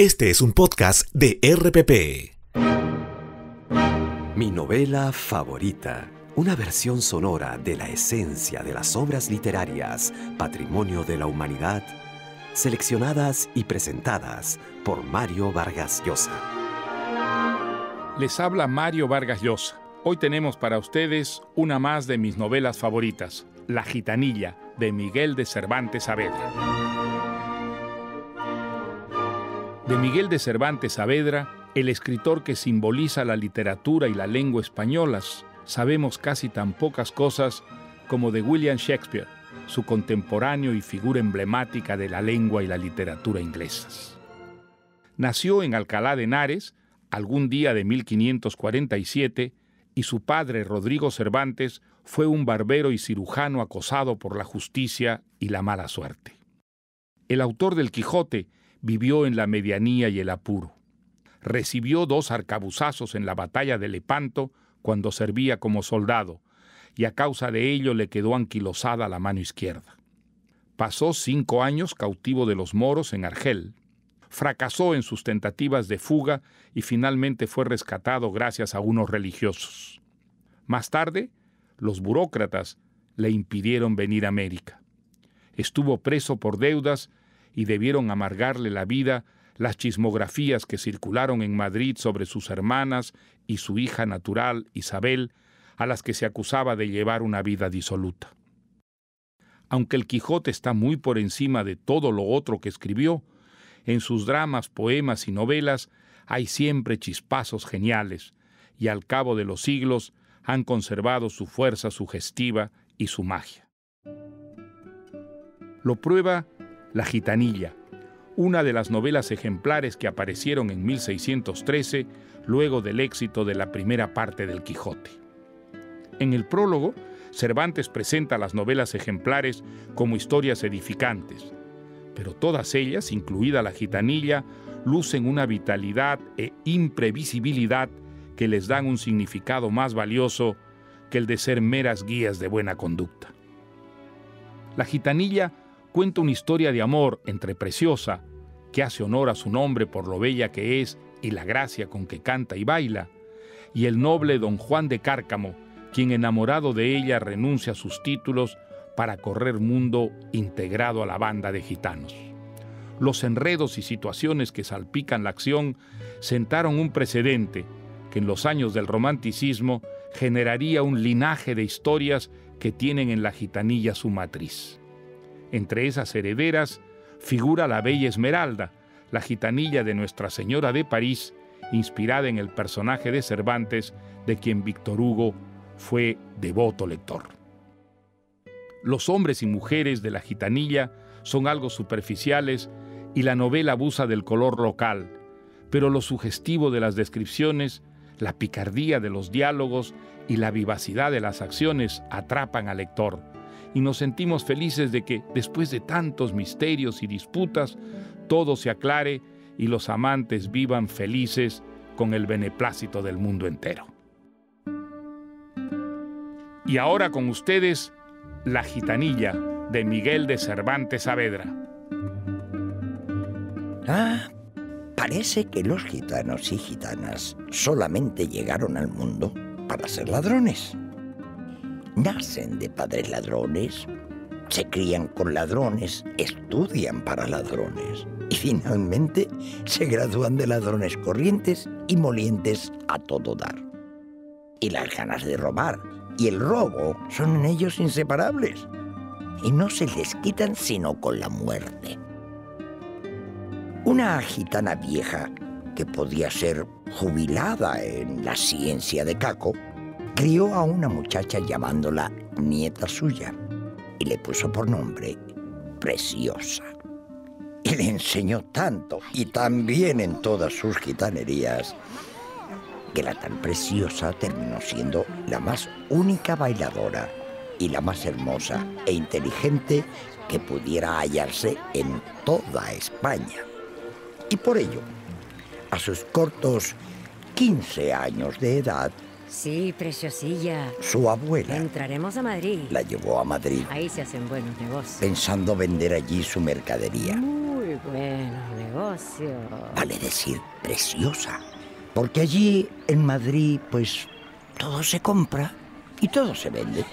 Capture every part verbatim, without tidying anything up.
Este es un podcast de R P P. Mi novela favorita. Una versión sonora de la esencia de las obras literarias, patrimonio de la humanidad, seleccionadas y presentadas por Mario Vargas Llosa. Les habla Mario Vargas Llosa. Hoy tenemos para ustedes una más de mis novelas favoritas, La Gitanilla, de Miguel de Cervantes Saavedra. De Miguel de Cervantes Saavedra, el escritor que simboliza la literatura y la lengua españolas, sabemos casi tan pocas cosas como de William Shakespeare, su contemporáneo y figura emblemática de la lengua y la literatura inglesas. Nació en Alcalá de Henares, algún día de mil quinientos cuarenta y siete, y su padre, Rodrigo Cervantes, fue un barbero y cirujano acosado por la justicia y la mala suerte. El autor del Quijote vivió en la medianía y el apuro. Recibió dos arcabuzazos en la batalla de Lepanto cuando servía como soldado, y a causa de ello le quedó anquilosada la mano izquierda. Pasó cinco años cautivo de los moros en Argel. Fracasó en sus tentativas de fuga y finalmente fue rescatado gracias a unos religiosos. Más tarde, los burócratas le impidieron venir a América. Estuvo preso por deudas y debieron amargarle la vida las chismografías que circularon en Madrid sobre sus hermanas y su hija natural, Isabel, a las que se acusaba de llevar una vida disoluta. Aunque el Quijote está muy por encima de todo lo otro que escribió, en sus dramas, poemas y novelas hay siempre chispazos geniales, y al cabo de los siglos han conservado su fuerza sugestiva y su magia. Lo prueba La Gitanilla, una de las novelas ejemplares que aparecieron en mil seiscientos trece, luego del éxito de la primera parte del Quijote. En el prólogo, Cervantes presenta las novelas ejemplares como historias edificantes, pero todas ellas, incluida La Gitanilla, lucen una vitalidad e imprevisibilidad que les dan un significado más valioso que el de ser meras guías de buena conducta. La Gitanilla cuenta una historia de amor entre Preciosa, que hace honor a su nombre por lo bella que es y la gracia con que canta y baila, y el noble don Juan de Cárcamo, quien enamorado de ella renuncia a sus títulos para correr mundo integrado a la banda de gitanos. Los enredos y situaciones que salpican la acción sentaron un precedente que en los años del romanticismo generaría un linaje de historias que tienen en La Gitanilla su matriz. Entre esas herederas figura la bella Esmeralda, la gitanilla de Nuestra Señora de París, inspirada en el personaje de Cervantes, de quien Víctor Hugo fue devoto lector. Los hombres y mujeres de La Gitanilla son algo superficiales y la novela abusa del color local, pero lo sugestivo de las descripciones, la picardía de los diálogos y la vivacidad de las acciones atrapan al lector, y nos sentimos felices de que, después de tantos misterios y disputas, todo se aclare y los amantes vivan felices con el beneplácito del mundo entero. Y ahora con ustedes, La Gitanilla, de Miguel de Cervantes Saavedra. Ah, parece que los gitanos y gitanas solamente llegaron al mundo para ser ladrones. Nacen de padres ladrones, se crían con ladrones, estudian para ladrones y finalmente se gradúan de ladrones corrientes y molientes a todo dar. Y las ganas de robar y el robo son en ellos inseparables y no se les quitan sino con la muerte. Una gitana vieja que podía ser jubilada en la ciencia de Caco crió a una muchacha llamándola nieta suya y le puso por nombre Preciosa. Y le enseñó tanto y tan bien en todas sus gitanerías que la tan Preciosa terminó siendo la más única bailadora y la más hermosa e inteligente que pudiera hallarse en toda España. Y por ello, a sus cortos quince años de edad, sí, preciosilla, su abuela entraremos a Madrid. La llevó a Madrid. Ahí se hacen buenos negocios. Pensando vender allí su mercadería. Muy buenos negocios. negocio. Vale decir preciosa, porque allí en Madrid pues todo se compra y todo se vende.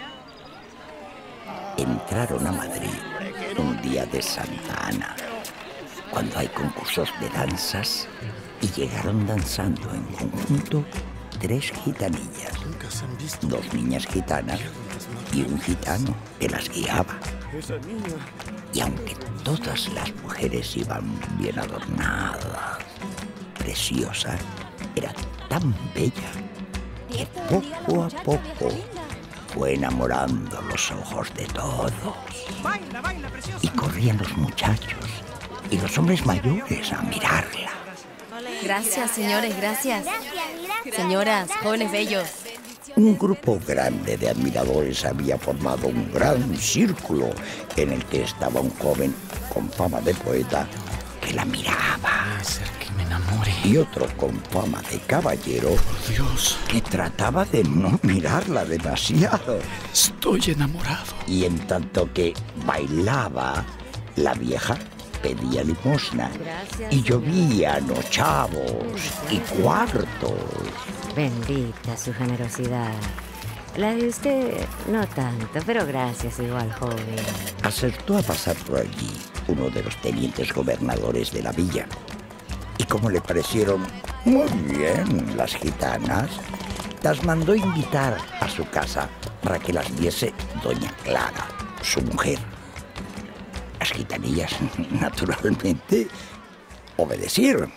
Entraron a Madrid un día de Santa Ana, cuando hay concursos de danzas, y llegaron danzando en conjunto tres gitanillas, dos niñas gitanas y un gitano que las guiaba. Y aunque todas las mujeres iban bien adornadas, Preciosa era tan bella que poco a poco fue enamorando los ojos de todos. Y corrían los muchachos y los hombres mayores a mirarla. Gracias, señores, gracias. Señoras, jóvenes bellos. Un grupo grande de admiradores había formado un gran círculo en el que estaba un joven con fama de poeta que la miraba. Puede ser que me enamore. Y otro con fama de caballero, Por Dios, que trataba de no mirarla demasiado. estoy enamorado. Y en tanto que bailaba, la vieja pedía limosna. Gracias, Y llovían ochavos y cuartos. Bendita su generosidad. La de usted no tanto, pero gracias igual, joven. Acertó a pasar por allí uno de los tenientes gobernadores de la villa. Y como le parecieron muy bien las gitanas, las mandó invitar a su casa para que las viese doña Clara, su mujer. Las gitanillas, naturalmente, obedecieron.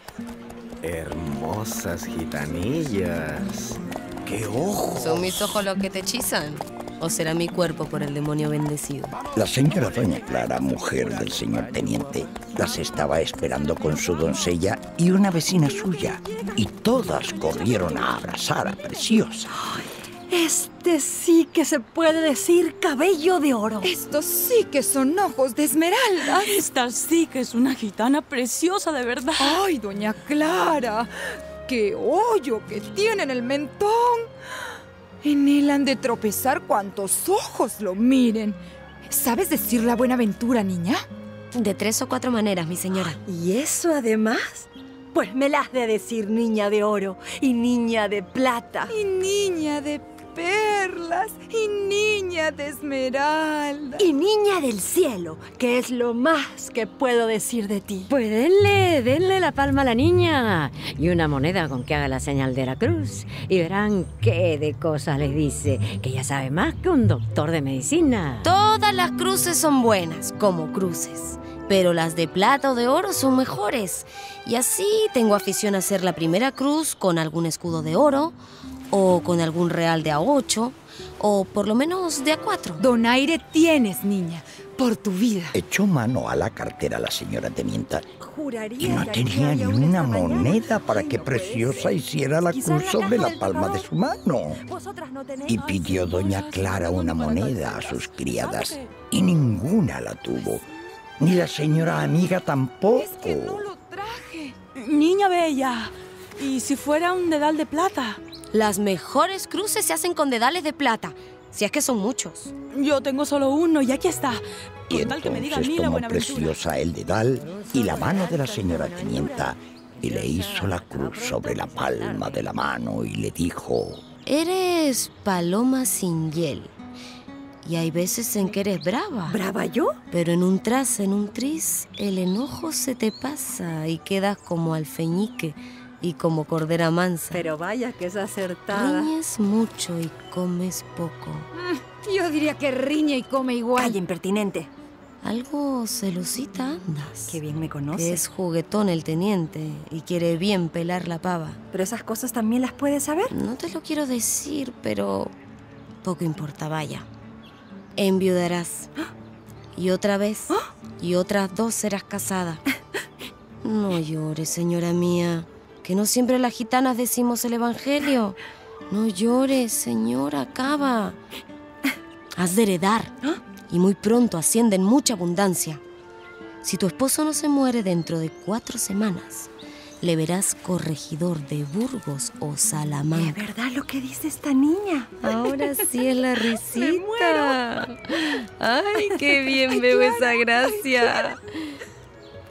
Hermosas gitanillas. ¡Qué ojos! ¿Son mis ojos los que te hechizan? ¿O será mi cuerpo por el demonio bendecido? La señora doña Clara, mujer del señor teniente, las estaba esperando con su doncella y una vecina suya. Y todas corrieron a abrazar a Preciosa. Este sí que se puede decir cabello de oro. Estos sí que son ojos de esmeralda. Esta sí que es una gitana preciosa de verdad. Ay, doña Clara, qué hoyo que tiene en el mentón. En él han de tropezar cuantos ojos lo miren. ¿Sabes decir la Buenaventura, niña? De tres o cuatro maneras, mi señora. ¿Y eso además? Pues me la has de decir niña de oro y niña de plata. Y niña de perlas, y niña de esmeralda. Y niña del cielo, que es lo más que puedo decir de ti. Pues denle, denle la palma a la niña y una moneda con que haga la señal de la cruz. Y verán qué de cosas les dice, que ya sabe más que un doctor de medicina. Todas las cruces son buenas, como cruces. Pero las de plata o de oro son mejores. Y así tengo afición a hacer la primera cruz con algún escudo de oro, o con algún real de a ocho, o por lo menos de a cuatro. Donaire tienes, niña, por tu vida. Echó mano a la cartera la señora tenienta Juraría y no que aquí tenía ni había una una esta mañana. moneda para Ay, que no puede Preciosa ser. hiciera la Quizá en cruz la sobre caja la del palma de tocador. su mano. Vosotras no tenéis. Y Ay, pidió doña cosas, Clara una para moneda a tantas sus cosas. criadas ¿Sabe? y ninguna la tuvo. Ni la señora amiga tampoco. Es que no lo traje. Niña bella, ¿y si fuera un dedal de plata? Las mejores cruces se hacen con dedales de plata, si es que son muchos. Yo tengo solo uno y aquí está. Y Con tal que me diga a entonces mí la tomó Buenaventura. Preciosa el dedal y la mano de la señora tenienta y le hizo la cruz sobre la palma de la mano y le dijo: Eres paloma sin hiel. Y hay veces en que eres brava. ¿Brava yo? Pero en un tras, en un tris, el enojo se te pasa y quedas como alfeñique y como cordera mansa. Pero vaya que es acertada. Riñes mucho y comes poco. Yo diría que riñe y come igual. Calla, impertinente. Algo celosita andas. Qué bien me Que conoce. es juguetón el teniente y quiere bien pelar la pava. Pero esas cosas también las puedes saber. No te lo quiero decir, pero poco importa, vaya. Enviudarás. Y otra vez. Y otras dos serás casada. No llores, señora mía, que no siempre las gitanas decimos el evangelio. No llores, señora, acaba. Has de heredar. Y muy pronto asciende en mucha abundancia. Si tu esposo no se muere dentro de cuatro semanas, le verás corregidor de Burgos o ¿Es Salamanca. verdad lo que dice esta niña? Ahora sí es la risita. Me muero. Ay, qué bien veo esa gracia.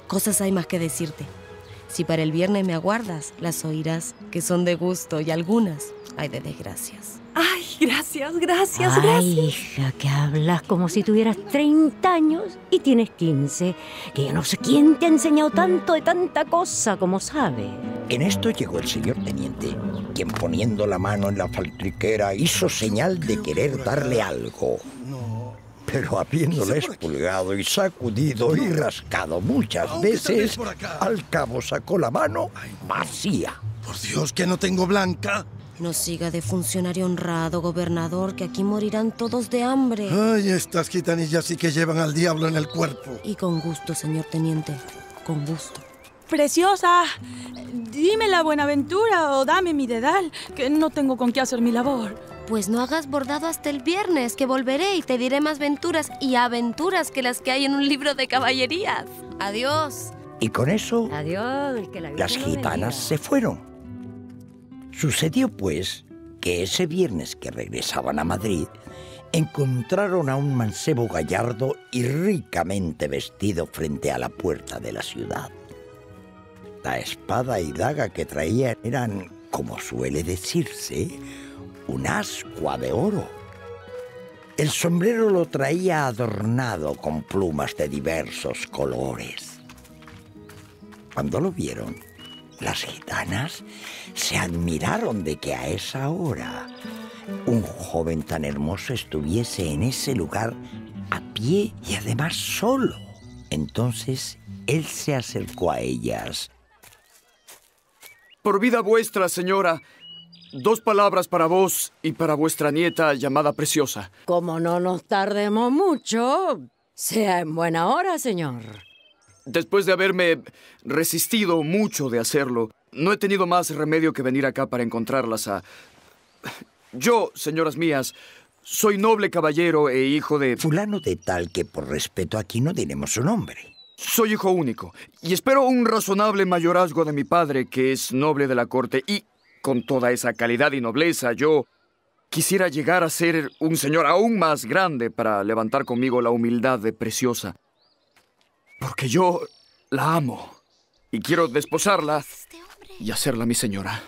Cosas hay más que decirte. Si para el viernes me aguardas, las oirás, que son de gusto y algunas hay de desgracias. Ay, gracias, gracias, Ay, gracias. hija, que hablas como si tuvieras treinta años y tienes quince. Que yo no sé quién te ha enseñado tanto de tanta cosa como sabes. En esto llegó el señor teniente, quien poniendo la mano en la faltriquera hizo señal de querer darle algo. Pero habiéndole expulgado y sacudido y rascado muchas veces, al cabo sacó la mano vacía. Por Dios, que no tengo blanca. No siga de funcionario honrado, gobernador, que aquí morirán todos de hambre. Ay, estas gitanillas sí que llevan al diablo en el cuerpo. Y con gusto, señor teniente, con gusto. Preciosa, dime la Buenaventura o dame mi dedal, que no tengo con qué hacer mi labor. Pues no hagas bordado hasta el viernes, que volveré y te diré más venturas y aventuras que las que hay en un libro de caballerías. Adiós. Y con eso, Adiós, que la las Virgen lo gitanas bendiga. se fueron. Sucedió, pues, que ese viernes que regresaban a Madrid, encontraron a un mancebo gallardo y ricamente vestido frente a la puerta de la ciudad. La espada y daga que traía eran, como suele decirse, un ascua de oro. El sombrero lo traía adornado con plumas de diversos colores. Cuando lo vieron, las gitanas se admiraron de que a esa hora un joven tan hermoso estuviese en ese lugar a pie y además solo. Entonces él se acercó a ellas. Por vida vuestra, señora, dos palabras para vos y para vuestra nieta llamada Preciosa. Como no nos tardemos mucho, sea en buena hora, señor. Después de haberme resistido mucho de hacerlo, no he tenido más remedio que venir acá para encontrarlas a... Yo, señoras mías, soy noble caballero e hijo de... Fulano de tal que por respeto aquí no diremos su nombre. Soy hijo único y espero un razonable mayorazgo de mi padre, que es noble de la corte, y con toda esa calidad y nobleza yo quisiera llegar a ser un señor aún más grande para levantar conmigo la humildad de Preciosa. Porque yo la amo y quiero desposarla y hacerla mi señora.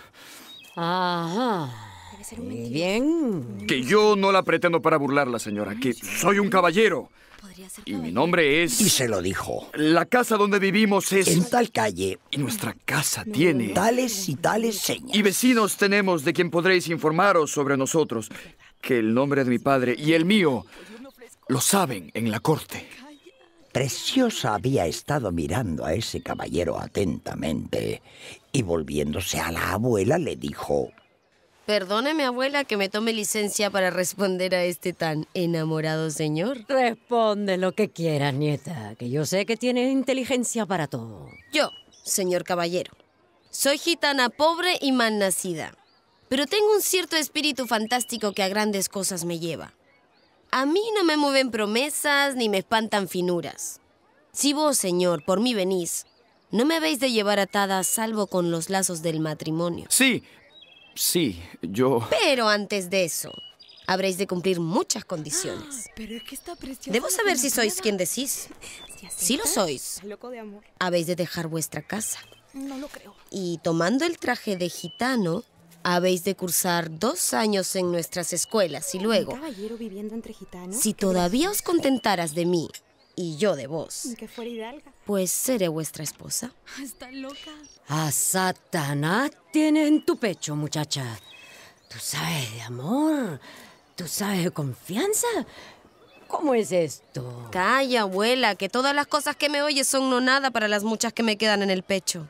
Ajá. Muy bien. Que yo no la pretendo para burlarla, señora, que soy un caballero. Y mi nombre es... Y se lo dijo. La casa donde vivimos es... En tal calle. Y nuestra casa tiene... Tales y tales señas. Y vecinos tenemos de quien podréis informaros sobre nosotros. Que el nombre de mi padre y el mío lo saben en la corte. Preciosa había estado mirando a ese caballero atentamente y volviéndose a la abuela le dijo... Perdóneme, abuela, que me tome licencia para responder a este tan enamorado señor. Responde lo que quieras, nieta, que yo sé que tienes inteligencia para todo. Yo, señor caballero, soy gitana pobre y mal nacida, pero tengo un cierto espíritu fantástico que a grandes cosas me lleva. A mí no me mueven promesas ni me espantan finuras. Si vos, señor, por mí venís, no me habéis de llevar atada salvo con los lazos del matrimonio. Sí, sí, yo... Pero antes de eso, habréis de cumplir muchas condiciones. Pero es que está preciosa. Debo saber si sois quien decís. Si lo sois, Loco de amor. habéis de dejar vuestra casa. No lo creo. Y tomando el traje de gitano, habéis de cursar dos años en nuestras escuelas y luego, Un caballero viviendo entre gitanos. si todavía os contentaras de mí y yo de vos, Que fuera hidalga. pues seré vuestra esposa. Está loca. A Satanás tienes en tu pecho, muchacha. Tú sabes de amor, tú sabes de confianza. ¿Cómo es esto? Calla, abuela, que todas las cosas que me oyes son no nada para las muchas que me quedan en el pecho.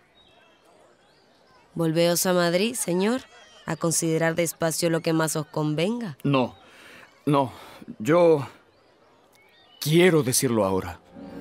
Volveos a Madrid, señor, a considerar despacio lo que más os convenga. No, no, yo quiero decirlo ahora.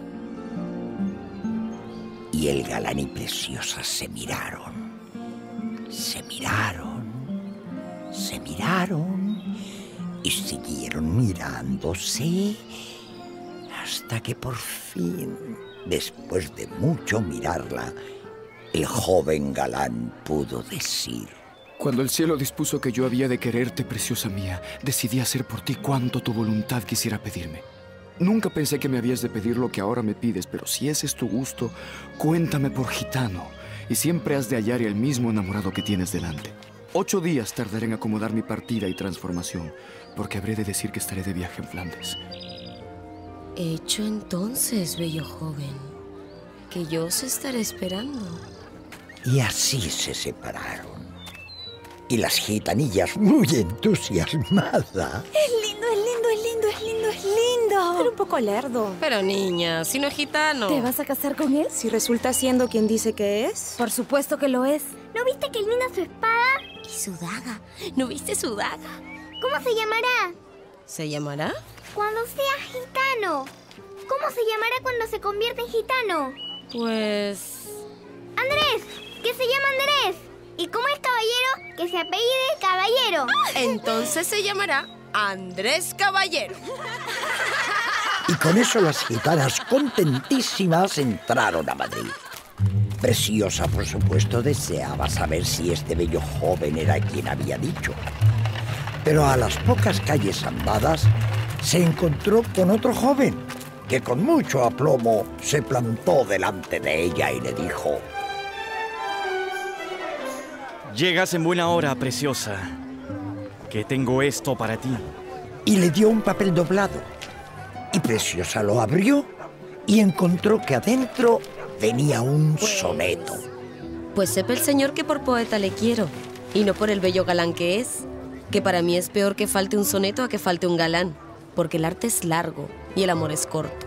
Y el galán y Preciosa se miraron, se miraron, se miraron y siguieron mirándose hasta que por fin, después de mucho mirarla, el joven galán pudo decir: Cuando el cielo dispuso que yo había de quererte, Preciosa mía, decidí hacer por ti cuanto tu voluntad quisiera pedirme. Nunca pensé que me habías de pedir lo que ahora me pides, pero si ese es tu gusto, cuéntame por gitano. Y siempre has de hallar el mismo enamorado que tienes delante. Ocho días tardaré en acomodar mi partida y transformación, porque habré de decir que estaré de viaje en Flandes. Hecho entonces, bello joven, que yo os estaré esperando. Y así se separaron. Y las gitanillas, muy entusiasmadas... Es lindo, es lindo, es lindo, es lindo, es lindo. Pero un poco lerdo. Pero niña, si no es gitano. ¿Te vas a casar con él? Si resulta siendo quien dice que es. Por supuesto que lo es. ¿No viste que ilumina su espada? Y su daga. ¿No viste su daga? ¿Cómo se llamará? ¿Se llamará? Cuando sea gitano. ¿Cómo se llamará cuando se convierte en gitano? Pues... Andrés, que se llama Andrés. Y como es caballero, que se apellide Caballero. Entonces se llamará Andrés Caballero. Y con eso las gitanas contentísimas entraron a Madrid. Preciosa, por supuesto, deseaba saber si este bello joven era quien había dicho. Pero a las pocas calles andadas se encontró con otro joven que con mucho aplomo se plantó delante de ella y le dijo: Llegas en buena hora, preciosa, que tengo esto para ti. Y le dio un papel doblado. Y Preciosa lo abrió y encontró que adentro venía un soneto. Pues sepa el señor que por poeta le quiero, y no por el bello galán que es, que para mí es peor que falte un soneto a que falte un galán, porque el arte es largo y el amor es corto.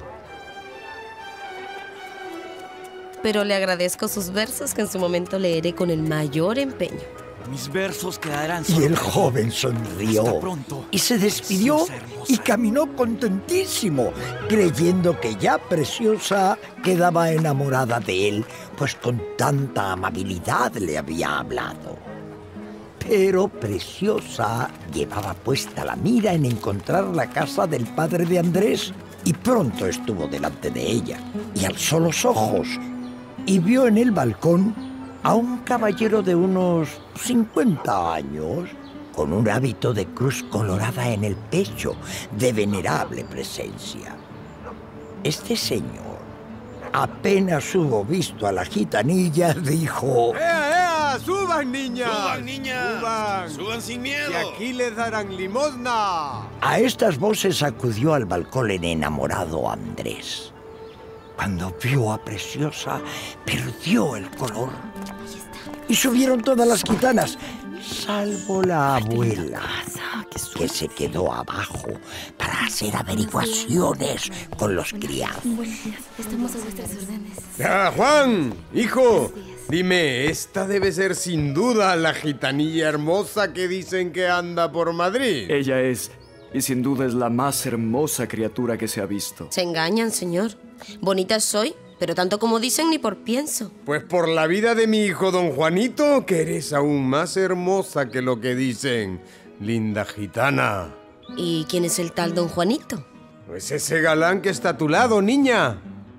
Pero le agradezco sus versos que en su momento leeré con el mayor empeño. Mis versos quedarán... Y el joven sonrió y se despidió y caminó contentísimo, creyendo que ya Preciosa quedaba enamorada de él, pues con tanta amabilidad le había hablado. Pero Preciosa llevaba puesta la mira en encontrar la casa del padre de Andrés y pronto estuvo delante de ella y alzó los ojos y vio en el balcón a un caballero de unos cincuenta años con un hábito de cruz colorada en el pecho, de venerable presencia. Este señor, apenas hubo visto a la gitanilla, dijo: ¡Ea, ea! ¡Suban, niñas! ¡Suban, niñas! ¡Suban! ¡Suban sin miedo! ¡Y aquí les darán limosna! A estas voces acudió al balcón el enamorado Andrés. Cuando vio a Preciosa, perdió el color. Y subieron todas las gitanas, salvo la abuela, que se quedó abajo para hacer averiguaciones con los criados. Estamos a vuestras órdenes. ¡Ah, Juan! ¡Hijo! Dime, esta debe ser sin duda la gitanilla hermosa que dicen que anda por Madrid. Ella es, y sin duda es la más hermosa criatura que se ha visto. Se engañan, señor. Bonita soy, pero tanto como dicen ni por pienso. Pues por la vida de mi hijo don Juanito, que eres aún más hermosa que lo que dicen, linda gitana. ¿Y quién es el tal don Juanito? Pues ese galán que está a tu lado, niña.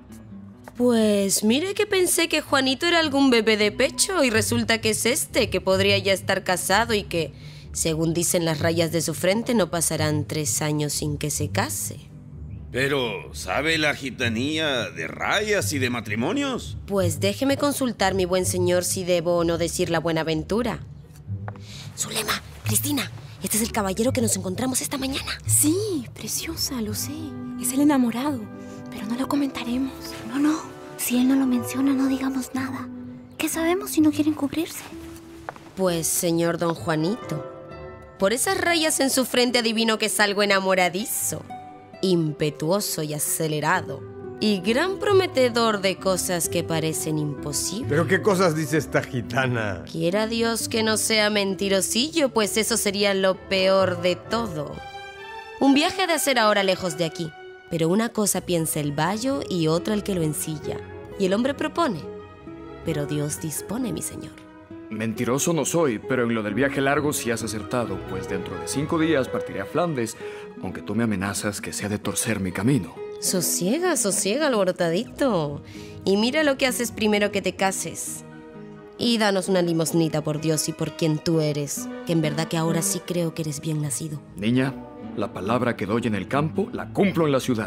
Pues mire que pensé que Juanito era algún bebé de pecho y resulta que es este, que podría ya estar casado y que, según dicen las rayas de su frente, no pasarán tres años sin que se case. Pero, ¿sabe la gitanía de rayas y de matrimonios? Pues déjeme consultar, mi buen señor, si debo o no decir la buenaventura. Zulema, Cristina, este es el caballero que nos encontramos esta mañana. Sí, Preciosa, lo sé. Es el enamorado, pero no lo comentaremos. No, no. Si él no lo menciona, no digamos nada. ¿Qué sabemos si no quieren cubrirse? Pues, señor don Juanito, por esas rayas en su frente adivino que es algo enamoradizo, impetuoso y acelerado, y gran prometedor de cosas que parecen imposibles. ¿Pero qué cosas dice esta gitana? Quiera Dios que no sea mentirosillo, pues eso sería lo peor de todo. Un viaje ha de hacer ahora lejos de aquí, pero una cosa piensa el bayo y otra el que lo ensilla. Y el hombre propone, pero Dios dispone, mi señor. Mentiroso no soy, pero en lo del viaje largo sí has acertado, pues dentro de cinco días partiré a Flandes, aunque tú me amenazas que se ha de torcer mi camino. Sosiega, sosiega, alborotadito. Y mira lo que haces primero que te cases. Y danos una limosnita por Dios y por quien tú eres, que en verdad que ahora sí creo que eres bien nacido. Niña, la palabra que doy en el campo la cumplo en la ciudad.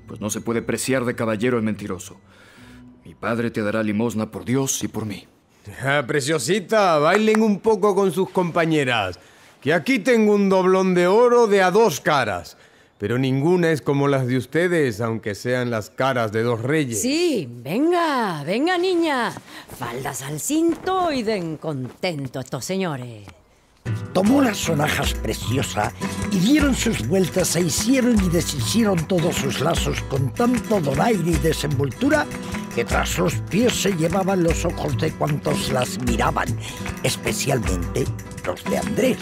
pues no se puede preciar de caballero el mentiroso. Mi padre te dará limosna por Dios y por mí. Ah, preciosita, bailen un poco con sus compañeras, que aquí tengo un doblón de oro de a dos caras. Pero ninguna es como las de ustedes, aunque sean las caras de dos reyes. Sí, venga, venga, niña. Faldas al cinto y den contento a estos señores. Tomó las sonajas Preciosa y dieron sus vueltas e hicieron y deshicieron todos sus lazos con tanto donaire y desenvoltura que tras los pies se llevaban los ojos de cuantos las miraban, especialmente los de Andrés.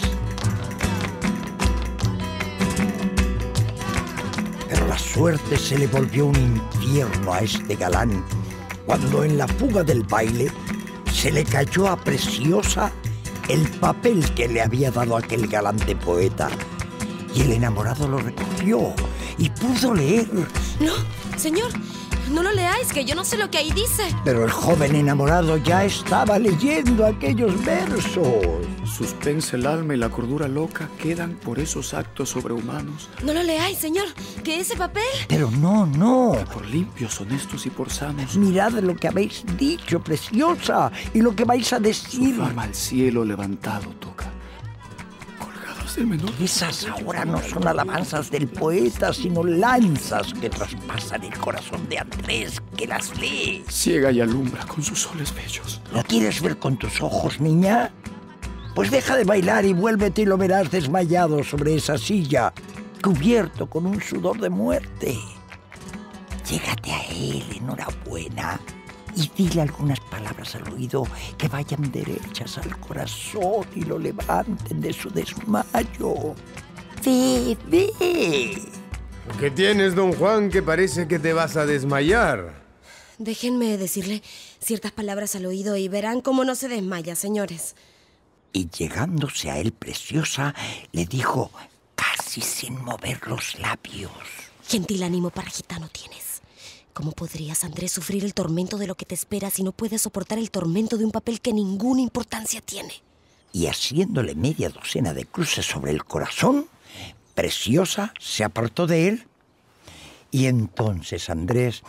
Pero la suerte se le volvió un infierno a este galán cuando en la fuga del baile se le cayó a Preciosa el papel que le había dado aquel galante poeta. Y el enamorado lo recogió y pudo leer. No, señor, no lo leáis, que yo no sé lo que ahí dice. Pero el joven enamorado ya estaba leyendo aquellos versos. Suspense el alma y la cordura loca quedan por esos actos sobrehumanos. No lo leáis, señor, que ese papel... Pero no, no. Por limpios, honestos y por sanos. Mirad lo que habéis dicho, Preciosa, y lo que vais a decir. Su fama al cielo levantado toca. Colgados del menor... Esas ahora no son alabanzas del poeta, sino lanzas que traspasan el corazón de Andrés, que las lee. Ciega y alumbra con sus soles bellos. ¿Lo quieres ver con tus ojos, niña? Pues deja de bailar y vuélvete y lo verás desmayado sobre esa silla, cubierto con un sudor de muerte. Llégate a él, enhorabuena, y dile algunas palabras al oído que vayan derechas al corazón y lo levanten de su desmayo. ¡Ve, ve! ¿Qué tienes, don Juan, que parece que te vas a desmayar? Déjenme decirle ciertas palabras al oído y verán cómo no se desmaya, señores. Y llegándose a él Preciosa, le dijo, casi sin mover los labios: Gentil ánimo para gitano tienes. ¿Cómo podrías, Andrés, sufrir el tormento de lo que te espera si no puedes soportar el tormento de un papel que ninguna importancia tiene? Y haciéndole media docena de cruces sobre el corazón, Preciosa se apartó de él. Y entonces Andrés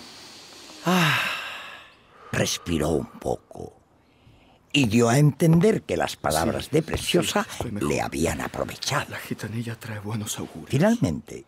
ah, respiró un poco y dio a entender que las palabras sí, de Preciosa sí, le habían aprovechado. La gitanilla trae buenos augurios. Finalmente,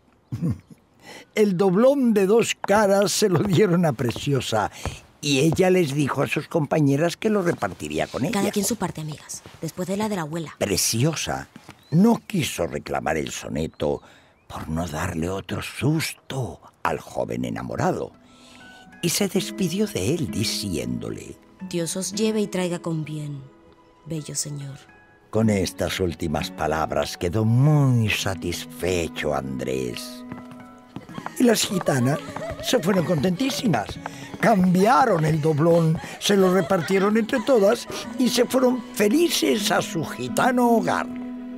el doblón de dos caras se lo dieron a Preciosa y ella les dijo a sus compañeras que lo repartiría con ella. Cada quien su parte, amigas, después de la de la abuela. Preciosa no quiso reclamar el soneto por no darle otro susto al joven enamorado y se despidió de él diciéndole: Dios os lleve y traiga con bien, bello señor. Con estas últimas palabras quedó muy satisfecho Andrés. Y las gitanas se fueron contentísimas. Cambiaron el doblón, se lo repartieron entre todas y se fueron felices a su gitano hogar.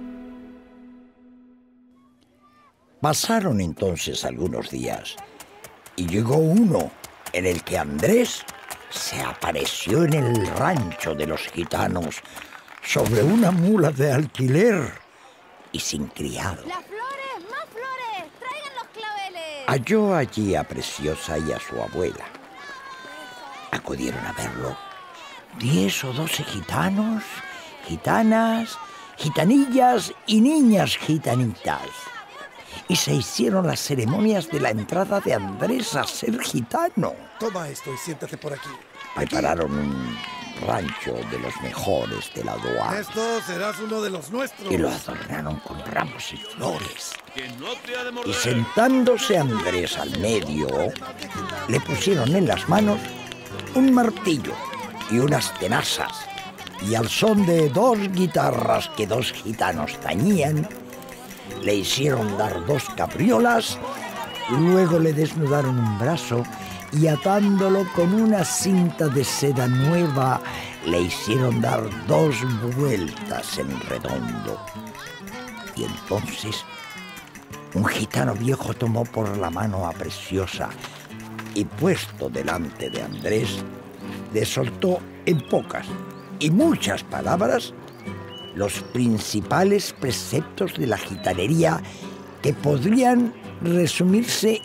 Pasaron entonces algunos días y llegó uno en el que Andrés se apareció en el rancho de los gitanos sobre una mula de alquiler y sin criado. ¡Las flores! ¡Más flores! ¡Traigan los claveles! Halló allí a Preciosa y a su abuela. Acudieron a verlo diez o doce gitanos, gitanas, gitanillas y niñas gitanitas. Y se hicieron las ceremonias de la entrada de Andrés a ser gitano. Toma esto y siéntate por aquí. Prepararon un rancho de los mejores de la aduana. Esto serás uno de los nuestros. Y lo adornaron con ramos y flores. Que no te ha de morder. Y sentándose Andrés al medio, le pusieron en las manos un martillo y unas tenazas. Y al son de dos guitarras que dos gitanos tañían, le hicieron dar dos cabriolas, luego le desnudaron un brazo y atándolo con una cinta de seda nueva, le hicieron dar dos vueltas en redondo. Y entonces un gitano viejo tomó por la mano a Preciosa y puesto delante de Andrés, le soltó en pocas y muchas palabras los principales preceptos de la gitanería que podrían resumirse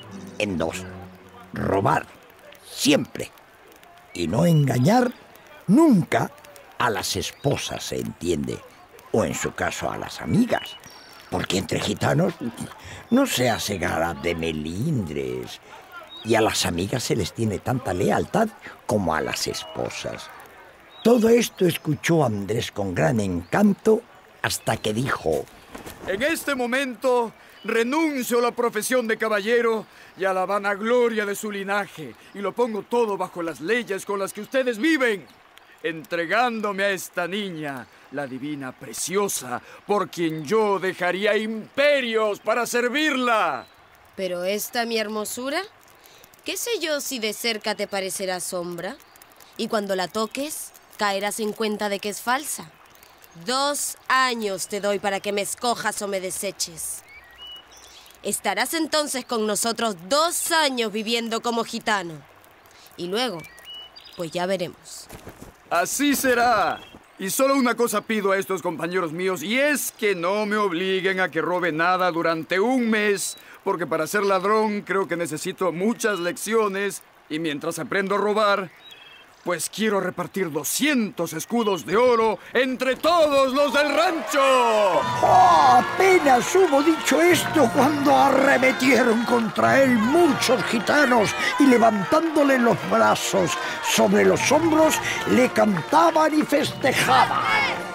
en dos. Robar, siempre. Y no engañar nunca a las esposas, se entiende. O en su caso a las amigas. Porque entre gitanos no se hace gala de melindres. Y a las amigas se les tiene tanta lealtad como a las esposas. Todo esto escuchó Andrés con gran encanto hasta que dijo: en este momento renuncio a la profesión de caballero y a la vanagloria de su linaje y lo pongo todo bajo las leyes con las que ustedes viven, entregándome a esta niña, la divina Preciosa, por quien yo dejaría imperios para servirla. ¿Pero esta mi hermosura? ¿Qué sé yo si de cerca te parecerá sombra? Y cuando la toques, caerás en cuenta de que es falsa. Dos años te doy para que me escojas o me deseches. Estarás entonces con nosotros dos años viviendo como gitano. Y luego, pues ya veremos. Así será. Y solo una cosa pido a estos compañeros míos, y es que no me obliguen a que robe nada durante un mes, porque para ser ladrón creo que necesito muchas lecciones, y mientras aprendo a robar, pues quiero repartir doscientos escudos de oro entre todos los del rancho. Oh, apenas hubo dicho esto cuando arremetieron contra él muchos gitanos y levantándole los brazos sobre los hombros, le cantaban y festejaban.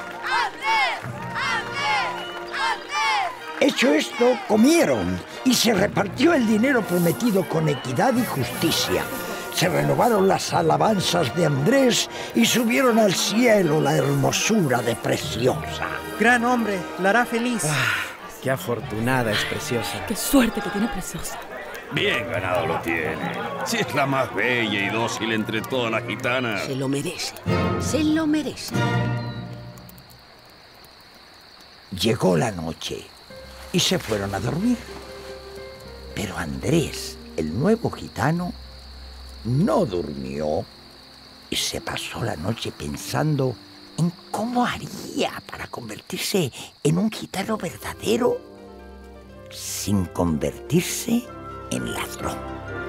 Hecho esto, comieron y se repartió el dinero prometido con equidad y justicia. Se renovaron las alabanzas de Andrés y subieron al cielo la hermosura de Preciosa. Gran hombre, la hará feliz. Ah, qué afortunada es Preciosa. Qué suerte que tiene Preciosa. Bien ganado lo tiene. Si es la más bella y dócil entre todas las gitanas. Se lo merece. Se lo merece. Llegó la noche y se fueron a dormir. Pero Andrés, el nuevo gitano, no durmió y se pasó la noche pensando en cómo haría para convertirse en un gitano verdadero sin convertirse en ladrón.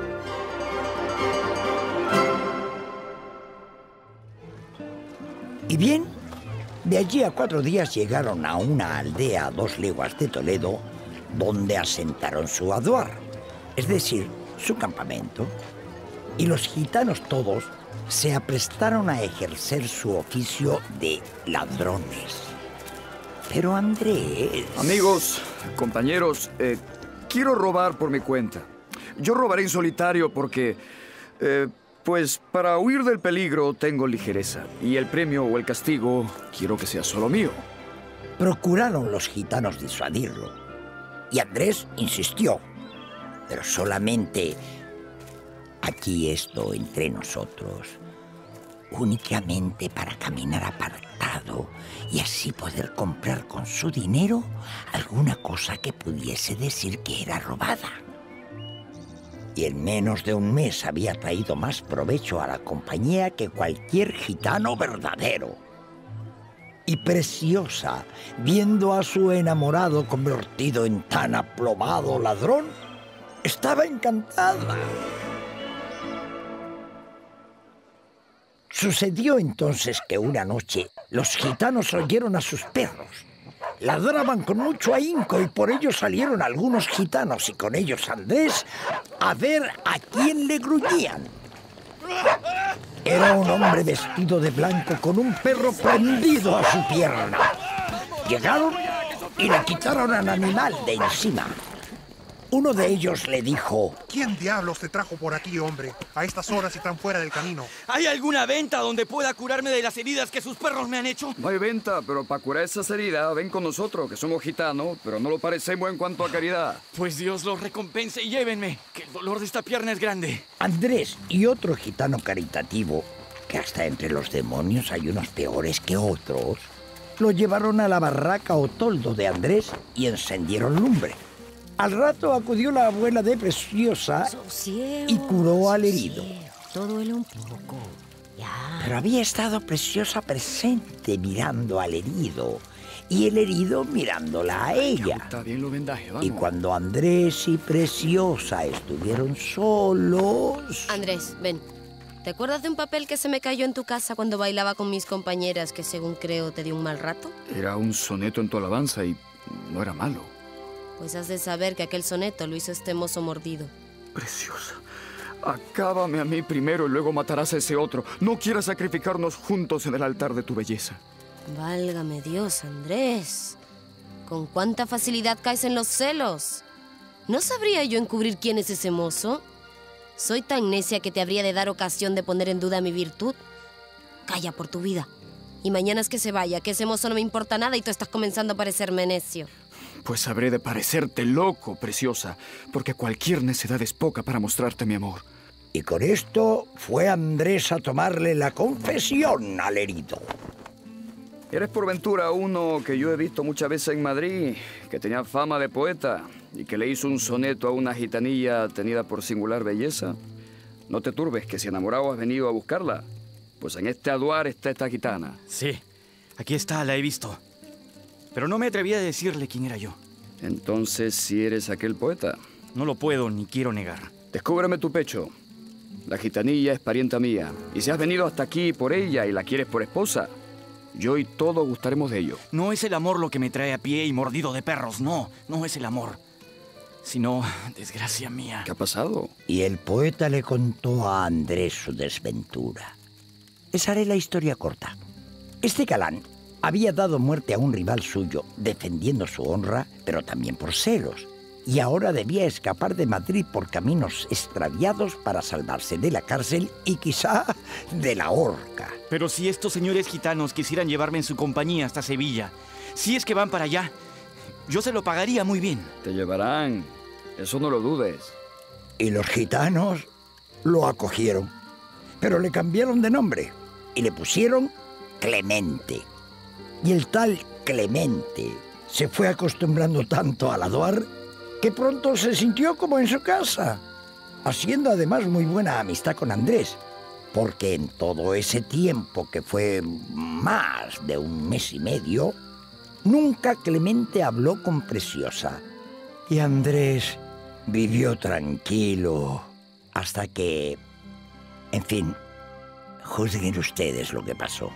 Y bien, de allí a cuatro días llegaron a una aldea a dos leguas de Toledo, donde asentaron su aduar, es decir, su campamento. Y los gitanos todos se aprestaron a ejercer su oficio de ladrones. Pero Andrés... Amigos, compañeros, eh, quiero robar por mi cuenta. Yo robaré en solitario porque, eh, pues, para huir del peligro tengo ligereza. Y el premio o el castigo quiero que sea solo mío. Procuraron los gitanos disuadirlo. Y Andrés insistió, pero solamente... Aquí esto entre nosotros, únicamente para caminar apartado y así poder comprar con su dinero alguna cosa que pudiese decir que era robada. Y en menos de un mes había traído más provecho a la compañía que cualquier gitano verdadero. Y Preciosa, viendo a su enamorado convertido en tan aplomado ladrón, estaba encantada. Sucedió entonces que una noche los gitanos oyeron a sus perros. Ladraban con mucho ahínco y por ello salieron algunos gitanos y con ellos Andrés a ver a quién le gruñían. Era un hombre vestido de blanco con un perro prendido a su pierna. Llegaron y le quitaron al animal de encima. Uno de ellos le dijo: ¿Quién diablos te trajo por aquí, hombre? A estas horas y tan fuera del camino. ¿Hay alguna venta donde pueda curarme de las heridas que sus perros me han hecho? No hay venta, pero para curar esas heridas, ven con nosotros, que somos gitanos, pero no lo parecemos en cuanto a caridad. Pues Dios los recompense y llévenme, que el dolor de esta pierna es grande. Andrés y otro gitano caritativo, que hasta entre los demonios hay unos peores que otros, lo llevaron a la barraca o toldo de Andrés y encendieron lumbre. Al rato acudió la abuela de Preciosa y curó al herido. Todo duele un poco. Ya. Pero había estado Preciosa presente mirando al herido y el herido mirándola a ella. Está bien lo vendaje, vamos. Y cuando Andrés y Preciosa estuvieron solos... Andrés, ven. ¿Te acuerdas de un papel que se me cayó en tu casa cuando bailaba con mis compañeras que según creo te dio un mal rato? Era un soneto en tu alabanza y no era malo. Pues has de saber que aquel soneto lo hizo este mozo mordido. Preciosa, acábame a mí primero y luego matarás a ese otro. No quieras sacrificarnos juntos en el altar de tu belleza. Válgame Dios, Andrés. ¿Con cuánta facilidad caes en los celos? ¿No sabría yo encubrir quién es ese mozo? Soy tan necia que te habría de dar ocasión de poner en duda mi virtud. Calla por tu vida. Y mañana es que se vaya, que ese mozo no me importa nada y tú estás comenzando a parecerme necio. Pues habré de parecerte loco, Preciosa, porque cualquier necedad es poca para mostrarte mi amor. Y con esto fue Andrés a tomarle la confesión al herido. Eres por ventura uno que yo he visto muchas veces en Madrid, que tenía fama de poeta y que le hizo un soneto a una gitanilla tenida por singular belleza. No te turbes, que si enamorado has venido a buscarla, pues en este aduar está esta gitana. Sí, aquí está, la he visto. Pero no me atreví a decirle quién era yo. Entonces, ¿si eres aquel poeta? No lo puedo ni quiero negar. Descúbreme tu pecho. La gitanilla es parienta mía. Y si has venido hasta aquí por ella y la quieres por esposa, yo y todos gustaremos de ello. No es el amor lo que me trae a pie y mordido de perros, no. No es el amor. Sino desgracia mía. ¿Qué ha pasado? Y el poeta le contó a Andrés su desventura. Les haré la historia corta. Este galán había dado muerte a un rival suyo, defendiendo su honra, pero también por celos. Y ahora debía escapar de Madrid por caminos extraviados para salvarse de la cárcel y quizá de la horca. Pero si estos señores gitanos quisieran llevarme en su compañía hasta Sevilla, si es que van para allá, yo se lo pagaría muy bien. Te llevarán, eso no lo dudes. Y los gitanos lo acogieron, pero le cambiaron de nombre y le pusieron Clemente. Y el tal Clemente se fue acostumbrando tanto al aduar que pronto se sintió como en su casa, haciendo además muy buena amistad con Andrés, porque en todo ese tiempo, que fue más de un mes y medio, nunca Clemente habló con Preciosa. Y Andrés vivió tranquilo hasta que, en fin, juzguen ustedes lo que pasó.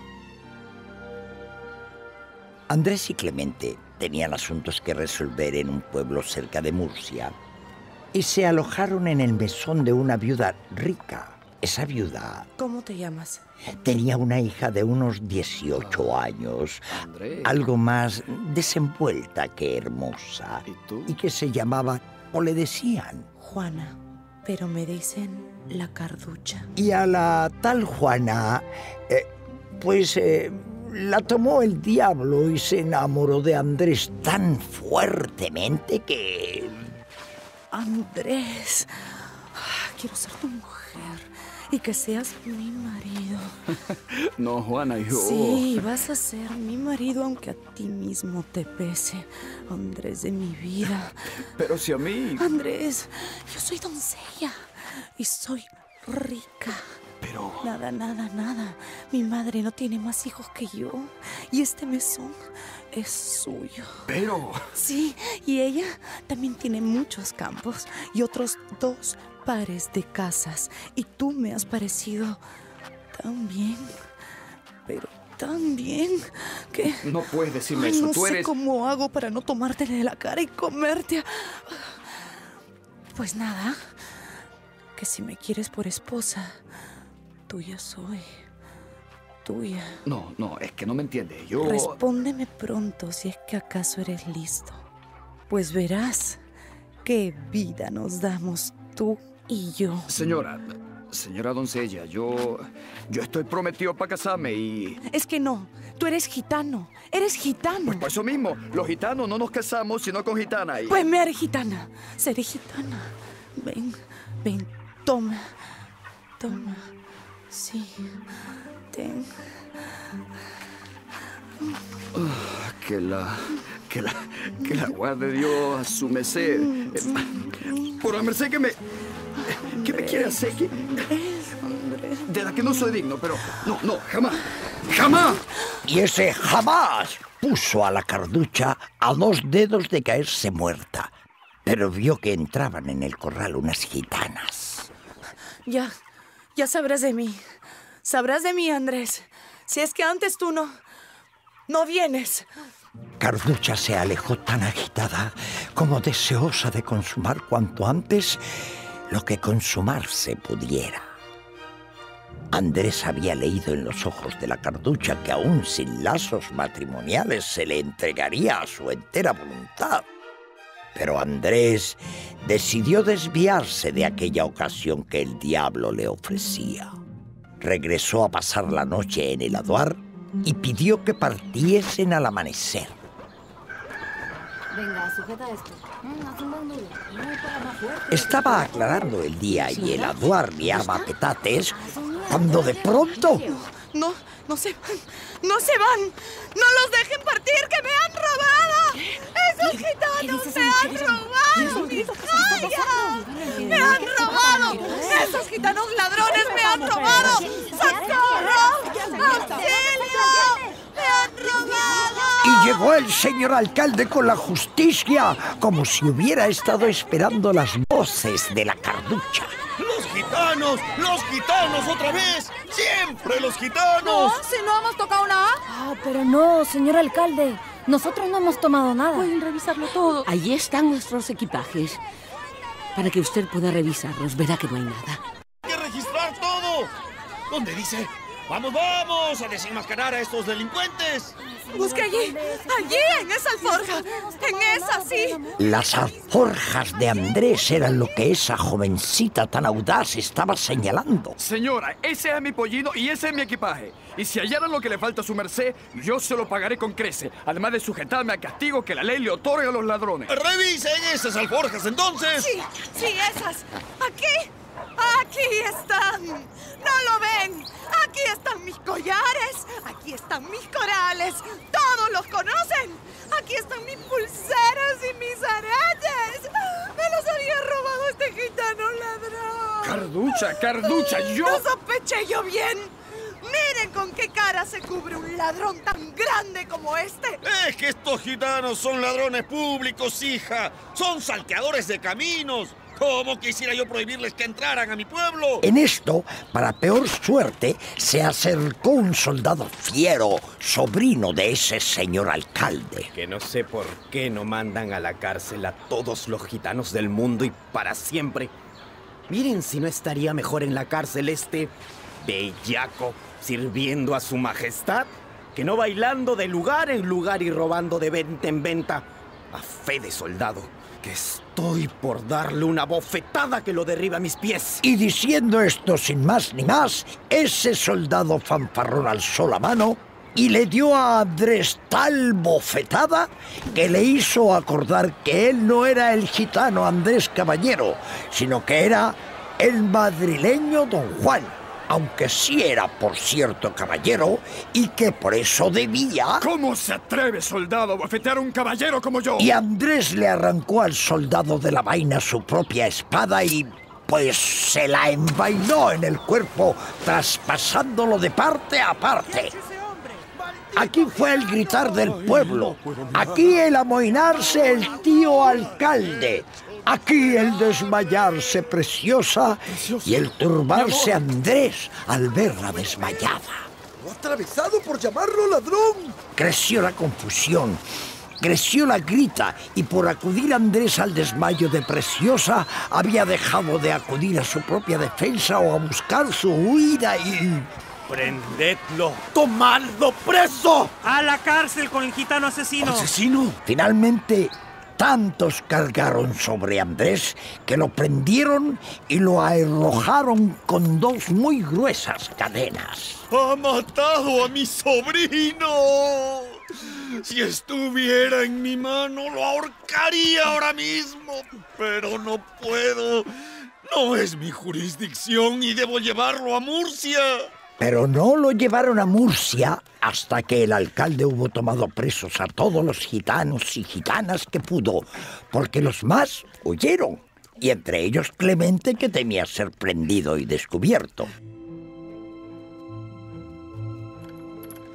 Andrés y Clemente tenían asuntos que resolver en un pueblo cerca de Murcia y se alojaron en el mesón de una viuda rica. Esa viuda... ¿Cómo te llamas? Tenía una hija de unos dieciocho años, Andrés. Algo más desenvuelta que hermosa. ¿Y tú? Y que se llamaba, o le decían, Juana, pero me dicen la Carducha. Y a la tal Juana, eh, pues... Eh, la tomó el diablo y se enamoró de Andrés tan fuertemente que... Andrés, quiero ser tu mujer y que seas mi marido. No, Juana, yo... Sí, vas a ser mi marido aunque a ti mismo te pese. Andrés de mi vida. Pero si a mí... Andrés, yo soy doncella y soy rica. Pero... Nada, nada, nada. Mi madre no tiene más hijos que yo. Y este mesón es suyo. Pero... Sí, y ella también tiene muchos campos y otros dos pares de casas. Y tú me has parecido tan bien, pero tan bien que... No puedes decirme Ay, eso, no tú sé eres... cómo hago para no tomártele de la cara y comerte a... Pues nada, que si me quieres por esposa... Tuya soy. Tuya. No, no, es que no me entiendes. Yo... Respóndeme pronto si es que acaso eres listo. Pues verás qué vida nos damos tú y yo. Señora, señora doncella, yo... Yo estoy prometido para casarme y... Es que no, tú eres gitano. Eres gitano. Pues por eso mismo, los gitanos no nos casamos sino con gitana y... Pues me haré gitana. Seré gitana. Ven, ven, toma, toma. Sí, ten. Oh, que la... Que la... Que la guarde Dios a su merced. Eh, por la merced que me... ¿Qué me quiere hacer? ¿Qué? De la que no soy digno, pero... No, no, jamás. ¡Jamás! Y ese jamás puso a la Carducha a dos dedos de caerse muerta. Pero vio que entraban en el corral unas gitanas. Ya, ya sabrás de mí. Sabrás de mí, Andrés. Si es que antes tú no... no vienes. Carducha se alejó tan agitada como deseosa de consumar cuanto antes lo que consumarse pudiera. Andrés había leído en los ojos de la Carducha que aún sin lazos matrimoniales se le entregaría a su entera voluntad. Pero Andrés decidió desviarse de aquella ocasión que el diablo le ofrecía. Regresó a pasar la noche en el aduar y pidió que partiesen al amanecer. Venga, sujeta esto. Estaba aclarando el día y el aduar liaba petates cuando de pronto... No, no se van, no se van. No los dejen partir, que me han robado. Esos gitanos me han robado mis joyas. Me han robado. Esos gitanos ladrones me han robado. ¡Socorro! ¡Auxilio! ¡Me han robado! Y llegó el señor alcalde con la justicia, como si hubiera estado esperando las voces de la Carducha. ¡Los gitanos! ¡Los gitanos otra vez! ¡Siempre los gitanos! No, si no hemos tocado nada. Ah, pero no, señor alcalde. Nosotros no hemos tomado nada. Pueden revisarlo todo. Allí están nuestros equipajes. Para que usted pueda revisarlos, verá que no hay nada. ¡Hay que registrar todo! ¿Dónde dice? ¡Vamos, vamos! ¡A desenmascarar a estos delincuentes! Busque allí, allí, en esa alforja. En esa, sí. Las alforjas de Andrés eran lo que esa jovencita tan audaz estaba señalando. Señora, ese es mi pollino y ese es mi equipaje. Y si hallaran lo que le falta a su merced, yo se lo pagaré con crece. Además de sujetarme al castigo que la ley le otorga a los ladrones. ¡Revisen esas alforjas, entonces! Sí, sí, esas. Aquí, aquí están. ¿No lo ven? Aquí están mis collares, aquí están mis corales, todos los conocen. Aquí están mis pulseras y mis aretes. Me los había robado este gitano ladrón. Carducha, Carducha, yo... No sospeché yo bien. Miren con qué cara se cubre un ladrón tan grande como este. Es que estos gitanos son ladrones públicos, hija. Son salteadores de caminos. ¿Cómo quisiera yo prohibirles que entraran a mi pueblo? En esto, para peor suerte, se acercó un soldado fiero, sobrino de ese señor alcalde. Que no sé por qué no mandan a la cárcel a todos los gitanos del mundo y para siempre. Miren si no estaría mejor en la cárcel este bellaco sirviendo a su majestad que no bailando de lugar en lugar y robando de venta en venta. A fe de soldado, que estoy por darle una bofetada que lo derriba a mis pies. Y diciendo esto sin más ni más, ese soldado fanfarrón alzó la mano y le dio a Andrés tal bofetada que le hizo acordar que él no era el gitano Andrés Caballero, sino que era el madrileño Don Juan, aunque sí era, por cierto, caballero, y que por eso debía... ¿Cómo se atreve, soldado, a bofetear a un caballero como yo? Y Andrés le arrancó al soldado de la vaina su propia espada y, pues, se la envainó en el cuerpo, traspasándolo de parte a parte. Aquí fue el gritar del pueblo, aquí el amoinarse el tío alcalde, aquí el desmayarse Preciosa y el turbarse Andrés al verla desmayada. ¡Lo ha atravesado por llamarlo ladrón! Creció la confusión, creció la grita y por acudir Andrés al desmayo de Preciosa había dejado de acudir a su propia defensa o a buscar su huida y... ¡Prendedlo! ¡Tomadlo preso! ¡A la cárcel con el gitano asesino! ¿Asesino? Finalmente, tantos cargaron sobre Andrés que lo prendieron y lo arrojaron con dos muy gruesas cadenas. ¡Ha matado a mi sobrino! Si estuviera en mi mano, lo ahorcaría ahora mismo. Pero no puedo. No es mi jurisdicción y debo llevarlo a Murcia. Pero no lo llevaron a Murcia hasta que el alcalde hubo tomado presos a todos los gitanos y gitanas que pudo, porque los más huyeron, y entre ellos Clemente, que temía ser prendido y descubierto.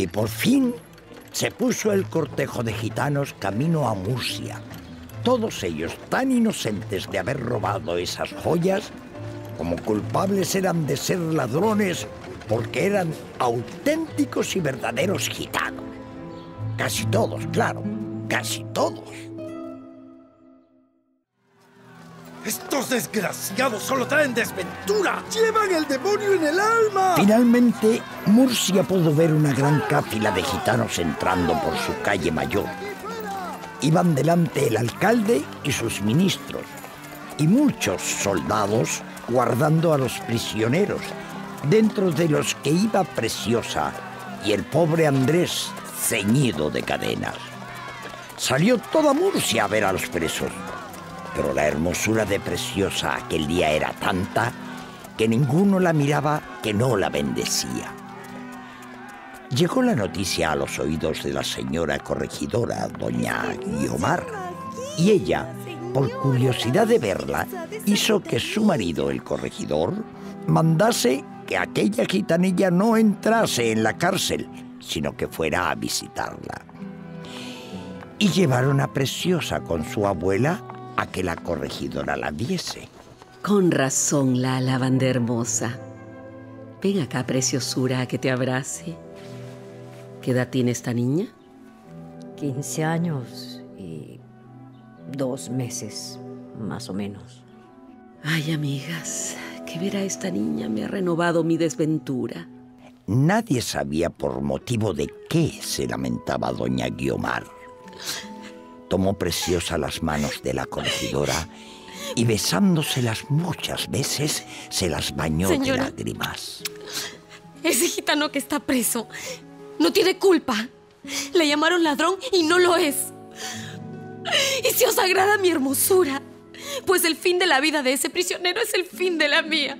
Y por fin se puso el cortejo de gitanos camino a Murcia. Todos ellos tan inocentes de haber robado esas joyas, como culpables eran de ser ladrones porque eran auténticos y verdaderos gitanos. Casi todos, claro, casi todos. Estos desgraciados solo traen desventura. ¡Llevan el demonio en el alma! Finalmente, Murcia pudo ver una gran cáfila de gitanos entrando por su calle mayor. Iban delante el alcalde y sus ministros, y muchos soldados guardando a los prisioneros, dentro de los que iba Preciosa y el pobre Andrés ceñido de cadenas. Salió toda Murcia a ver a los presos. Pero la hermosura de Preciosa aquel día era tanta que ninguno la miraba que no la bendecía. Llegó la noticia a los oídos de la señora corregidora, doña Guiomar, y ella, por curiosidad de verla, hizo que su marido, el corregidor, mandase que aquella gitanilla no entrase en la cárcel, sino que fuera a visitarla. Y llevaron a Preciosa con su abuela a que la corregidora la viese. Con razón la alaban de hermosa. Ven acá, preciosura, a que te abrace. ¿Qué edad tiene esta niña? Quince años y dos meses, más o menos. Ay, amigas, que ver a esta niña me ha renovado mi desventura. Nadie sabía por motivo de qué se lamentaba doña Guiomar. Tomó Preciosa las manos de la corregidora y besándoselas muchas veces se las bañó Señora, de lágrimas. Ese gitano que está preso no tiene culpa. Le llamaron ladrón y no lo es. Y si os agrada mi hermosura, pues el fin de la vida de ese prisionero es el fin de la mía.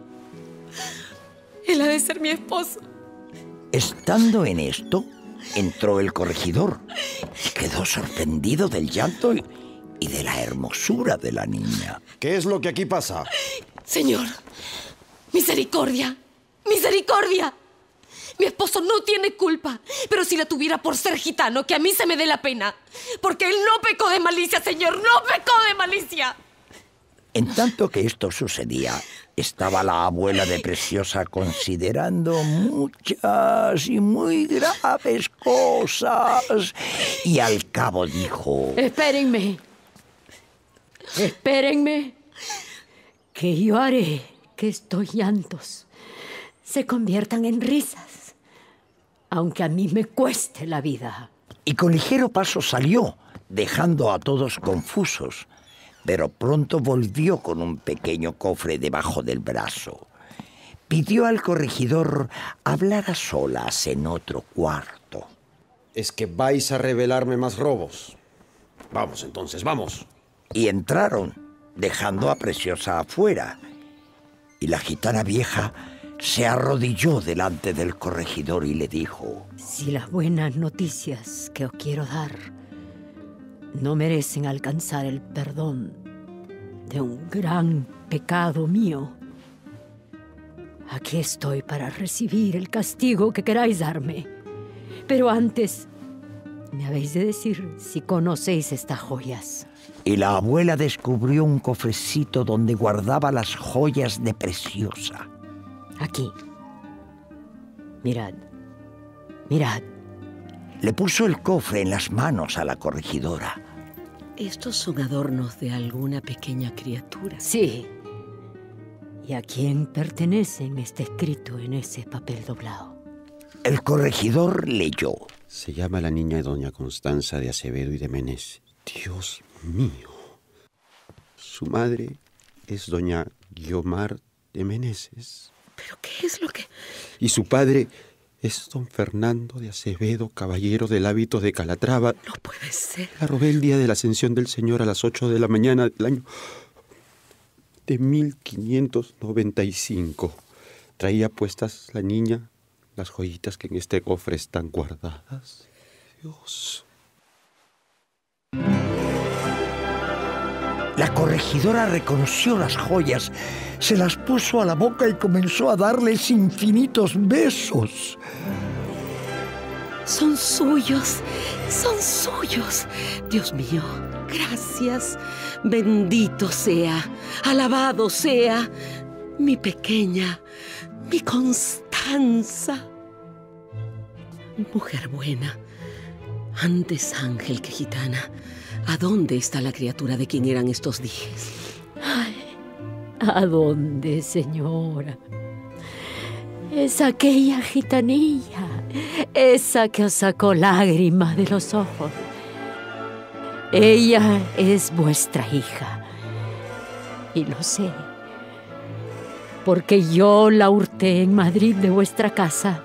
Él ha de ser mi esposo. Estando en esto, entró el corregidor y quedó sorprendido del llanto y, y de la hermosura de la niña. ¿Qué es lo que aquí pasa? Señor, misericordia, misericordia. Mi esposo no tiene culpa, pero si la tuviera por ser gitano, que a mí se me dé la pena. Porque él no pecó de malicia, señor, no pecó de malicia. En tanto que esto sucedía, estaba la abuela de Preciosa considerando muchas y muy graves cosas. Y al cabo dijo: Espérenme. Espérenme. Que yo haré que estos llantos se conviertan en risas, aunque a mí me cueste la vida. Y con ligero paso salió, dejando a todos confusos. Pero pronto volvió con un pequeño cofre debajo del brazo. Pidió al corregidor hablar a solas en otro cuarto. Es que vais a revelarme más robos. Vamos entonces, vamos. Y entraron, dejando a Preciosa afuera. Y la gitana vieja se arrodilló delante del corregidor y le dijo: Si las buenas noticias que os quiero dar no merecen alcanzar el perdón de un gran pecado mío, aquí estoy para recibir el castigo que queráis darme. Pero antes, me habéis de decir si conocéis estas joyas. Y la abuela descubrió un cofrecito donde guardaba las joyas de Preciosa. Aquí. Mirad. Mirad. Le puso el cofre en las manos a la corregidora. ¿Estos son adornos de alguna pequeña criatura? Sí. ¿Y a quién pertenecen? Está escrito en ese papel doblado. El corregidor leyó: Se llama la niña doña Constanza de Acevedo y de Meneses. Dios mío. Su madre es doña Guiomar de Meneses. ¿Pero qué es lo que...? Y su padre es don Fernando de Acevedo, caballero del hábito de Calatrava. No puede ser. La robé el día de la ascensión del Señor a las ocho de la mañana del año de mil quinientos noventa y cinco. Traía puestas la niña las joyitas que en este cofre están guardadas. Dios. La corregidora reconoció las joyas, se las puso a la boca y comenzó a darles infinitos besos. Son suyos, son suyos. Dios mío, gracias. Bendito sea, alabado sea mi pequeña, mi Constanza. Mujer buena, antes ángel que gitana. ¿A dónde está la criatura de quien eran estos dijes? Ay, ¿a dónde, señora? Es aquella gitanilla, esa que os sacó lágrimas de los ojos. Ella es vuestra hija. Y lo sé, porque yo la hurté en Madrid de vuestra casa.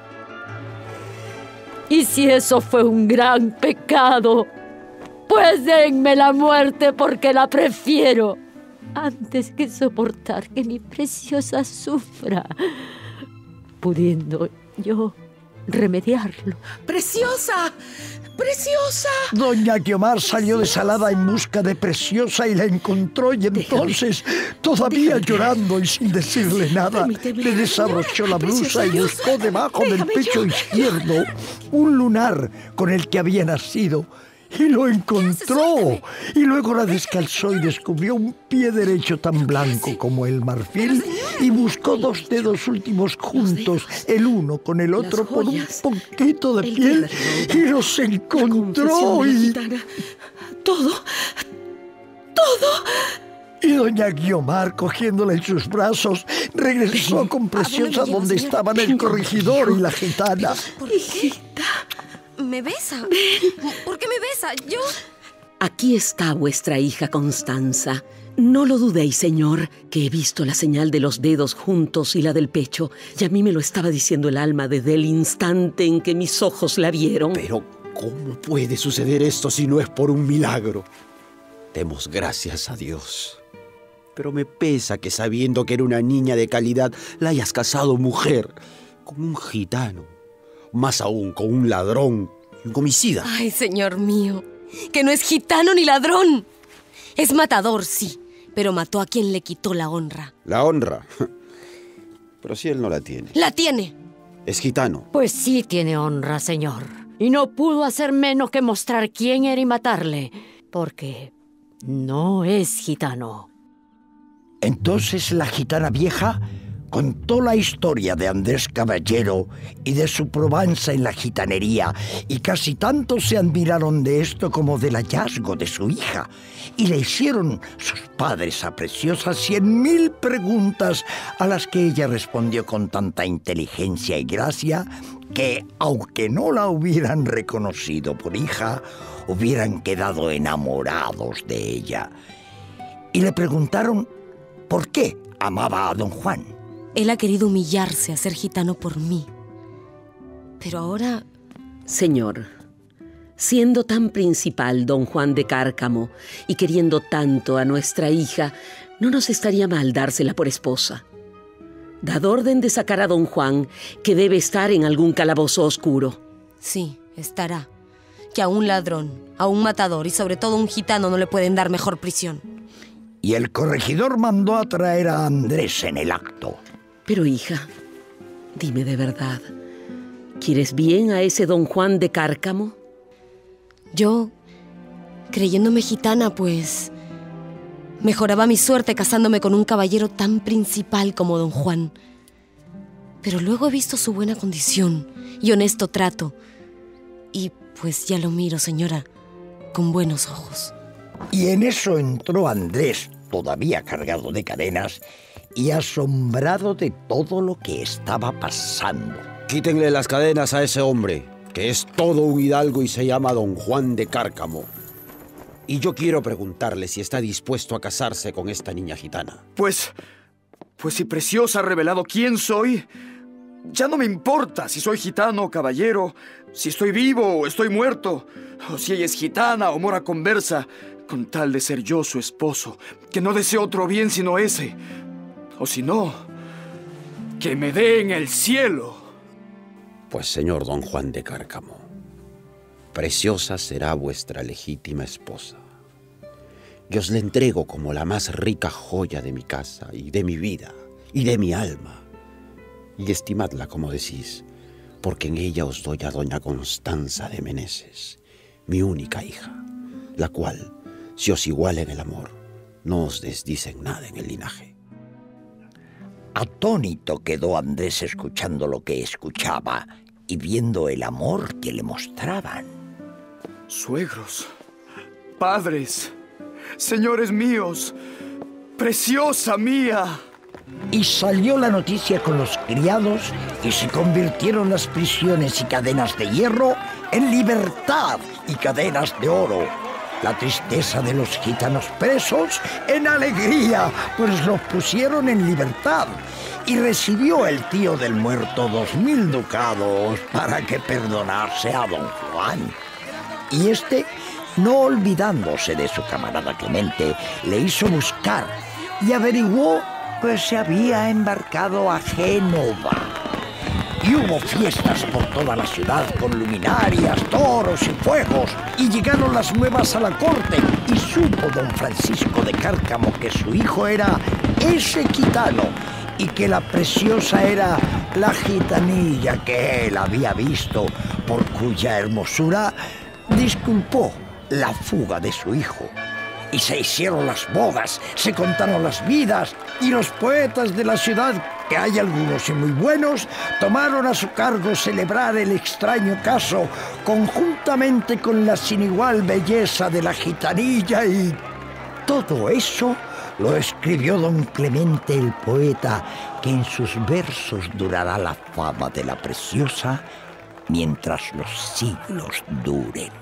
Y si eso fue un gran pecado, pues denme la muerte porque la prefiero antes que soportar que mi preciosa sufra, pudiendo yo remediarlo. ¡Preciosa! ¡Preciosa! Doña Guiomar salió desalada en busca de Preciosa y la encontró, y entonces, todavía llorando y sin decirle nada, le desabrochó la blusa y buscó debajo del pecho izquierdo un lunar con el que había nacido. Y lo encontró. Y luego la descalzó y descubrió un pie derecho tan blanco como el marfil, y buscó dos dedos últimos juntos, el uno con el otro, por un poquito de piel, y los encontró. Y todo, todo. Y doña Guiomar, cogiéndola en sus brazos, regresó con Preciosa donde estaban el corregidor y la gitana. Hijita, ¿me besa? ¿Por qué me besa? Yo... Aquí está vuestra hija Constanza. No lo dudéis, señor, que he visto la señal de los dedos juntos y la del pecho, y a mí me lo estaba diciendo el alma desde el instante en que mis ojos la vieron. Pero, ¿cómo puede suceder esto si no es por un milagro? Demos gracias a Dios. Pero me pesa que, sabiendo que era una niña de calidad, la hayas casado mujer con un gitano. Más aún con un ladrón y un homicida. Ay, señor mío, que no es gitano ni ladrón. Es matador, sí, pero mató a quien le quitó la honra. ¿La honra? Pero si él no la tiene. ¡La tiene! Es gitano. Pues sí tiene honra, señor. Y no pudo hacer menos que mostrar quién era y matarle, porque no es gitano. Entonces la gitana vieja contó la historia de Andrés Caballero y de su probanza en la gitanería, y casi tanto se admiraron de esto como del hallazgo de su hija, y le hicieron sus padres a Preciosa cien mil preguntas, a las que ella respondió con tanta inteligencia y gracia que, aunque no la hubieran reconocido por hija, hubieran quedado enamorados de ella. Y le preguntaron por qué amaba a don Juan. Él ha querido humillarse a ser gitano por mí. Pero ahora... Señor, siendo tan principal don Juan de Cárcamo y queriendo tanto a nuestra hija, no nos estaría mal dársela por esposa. Dad orden de sacar a don Juan, que debe estar en algún calabozo oscuro. Sí, estará. Que a un ladrón, a un matador y sobre todo a un gitano no le pueden dar mejor prisión. Y el corregidor mandó a traer a Andrés en el acto. Pero, hija, dime de verdad, ¿quieres bien a ese don Juan de Cárcamo? Yo, creyéndome gitana, pues... mejoraba mi suerte casándome con un caballero tan principal como don Juan. Pero luego he visto su buena condición y honesto trato. Y pues ya lo miro, señora, con buenos ojos. Y en eso entró Andrés, todavía cargado de cadenas, y asombrado de todo lo que estaba pasando. Quítenle las cadenas a ese hombre, que es todo un hidalgo y se llama don Juan de Cárcamo. Y yo quiero preguntarle si está dispuesto a casarse con esta niña gitana. Pues... pues si Preciosa ha revelado quién soy, ya no me importa si soy gitano o caballero, si estoy vivo o estoy muerto, o si ella es gitana o mora conversa, con tal de ser yo su esposo, que no deseo otro bien sino ese. O si no, que me dé en el cielo. Pues, señor don Juan de Cárcamo, Preciosa será vuestra legítima esposa. Yo os la entrego como la más rica joya de mi casa y de mi vida y de mi alma. Y estimadla, como decís, porque en ella os doy a doña Constanza de Meneses, mi única hija, la cual, si os iguala en el amor, no os desdicen nada en el linaje. Atónito quedó Andrés escuchando lo que escuchaba y viendo el amor que le mostraban. Suegros, padres, señores míos, preciosa mía. Y salió la noticia con los criados y se convirtieron las prisiones y cadenas de hierro en libertad y cadenas de oro. La tristeza de los gitanos presos en alegría, pues los pusieron en libertad. Y recibió el tío del muerto dos mil ducados para que perdonase a don Juan. Y este, no olvidándose de su camarada Clemente, le hizo buscar y averiguó pues se había embarcado a Génova. Y hubo fiestas por toda la ciudad con luminarias, toros y fuegos. Y llegaron las nuevas a la corte. Y supo don Francisco de Cárcamo que su hijo era ese gitano y que la preciosa era la gitanilla que él había visto, por cuya hermosura disculpó la fuga de su hijo. Y se hicieron las bodas, se contaron las vidas, y los poetas de la ciudad, que hay algunos y muy buenos, tomaron a su cargo celebrar el extraño caso, conjuntamente con la sin igual belleza de la gitanilla, y todo eso lo escribió don Clemente el poeta, que en sus versos durará la fama de la preciosa mientras los siglos duren.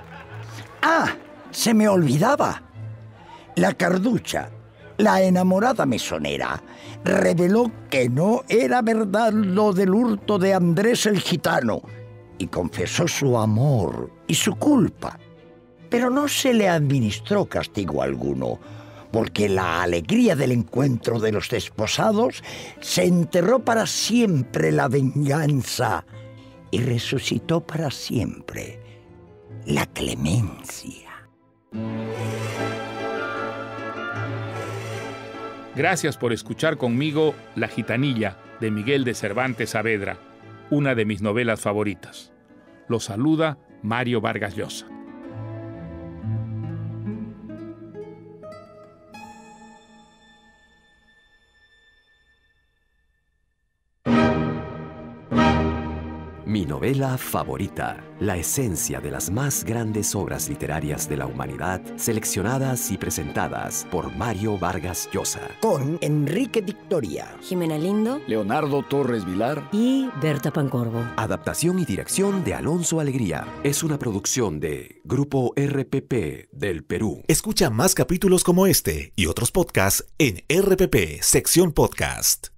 ¡Ah! Se me olvidaba. La Carducha, la enamorada mesonera, reveló que no era verdad lo del hurto de Andrés el gitano y confesó su amor y su culpa. Pero no se le administró castigo alguno, porque la alegría del encuentro de los desposados se enterró para siempre la venganza y resucitó para siempre la clemencia. Gracias por escuchar conmigo La Gitanilla, de Miguel de Cervantes Saavedra, una de mis novelas favoritas. Los saluda Mario Vargas Llosa. Mi novela favorita, la esencia de las más grandes obras literarias de la humanidad, seleccionadas y presentadas por Mario Vargas Llosa. Con Enrique Victoria, Jimena Lindo, Leonardo Torres Vilar y Berta Pancorbo. Adaptación y dirección de Alonso Alegría. Es una producción de Grupo R P P del Perú. Escucha más capítulos como este y otros podcasts en R P P, sección podcast.